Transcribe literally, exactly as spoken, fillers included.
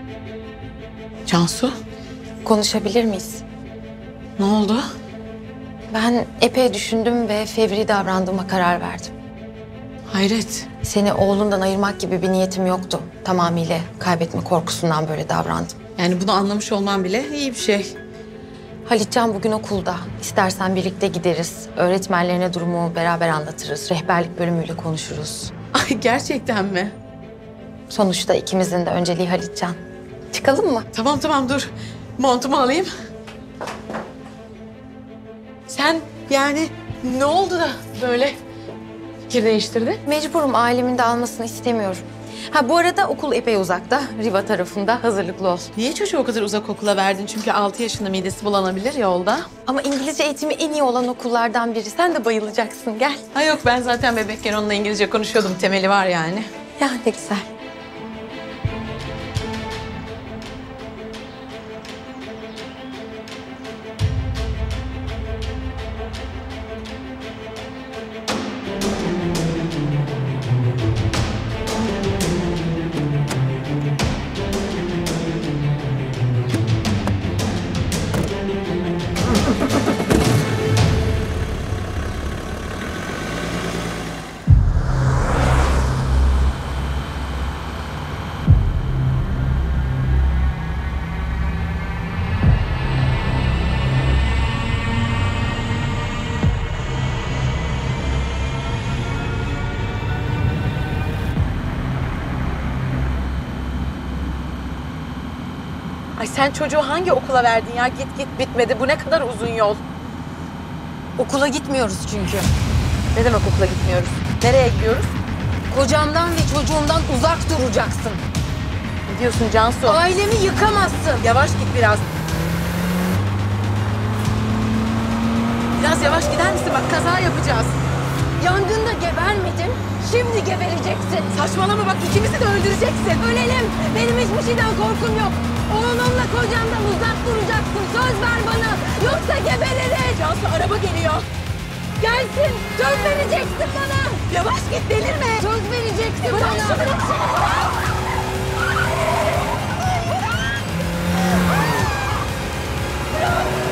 Cansu, Konuşabilir miyiz? ne oldu? Ben epey düşündüm ve fevri davrandığıma karar verdim. Hayret. Seni oğlundan ayırmak gibi bir niyetim yoktu. Tamamıyla kaybetme korkusundan böyle davrandım. Yani bunu anlamış olman bile iyi bir şey. Halitcan bugün okulda. İstersen birlikte gideriz. Öğretmenlerine durumu beraber anlatırız. Rehberlik bölümüyle konuşuruz. Ay gerçekten mi? Sonuçta ikimizin de önceliği Halitcan. Çıkalım mı? Tamam tamam dur. Montumu alayım. Sen yani ne oldu da böyle fikir değiştirdin? Mecburum, ailemin de almasını istemiyorum. Ha bu arada okul epey uzakta. Riva tarafında, hazırlıklı ol. Niye çocuğu o kadar uzak okula verdin? Çünkü altı yaşında midesi bulanabilir yolda. Ama İngilizce eğitimi en iyi olan okullardan biri. Sen de bayılacaksın, gel. Ha yok, ben zaten bebekken onunla İngilizce konuşuyordum. Temeli var yani. Ya ne güzel. Ay sen çocuğu hangi okula verdin ya? Git git bitmedi. Bu ne kadar uzun yol. Okula gitmiyoruz çünkü. Ne demek okula gitmiyoruz? Nereye gidiyoruz? Kocamdan ve çocuğumdan uzak duracaksın. Ne diyorsun Cansu? Ailemi yıkamazsın. Yavaş git biraz. Biraz yavaş gider misin? Bak kaza yapacağız. Yangında gebermedin, şimdi gebereceksin. Saçmalama bak, ikimizi de öldüreceksin. Ölelim, benim hiçbir şeyden korkum yok. Oğlumla kocamdan uzak duracaksın, söz ver bana. Yoksa gebeririz. Cansu araba geliyor. Gelsin, söz vereceksin bana. Yavaş git, delirme. Söz vereceksin Bırak bana. şunu, bırak şunu. Bırak.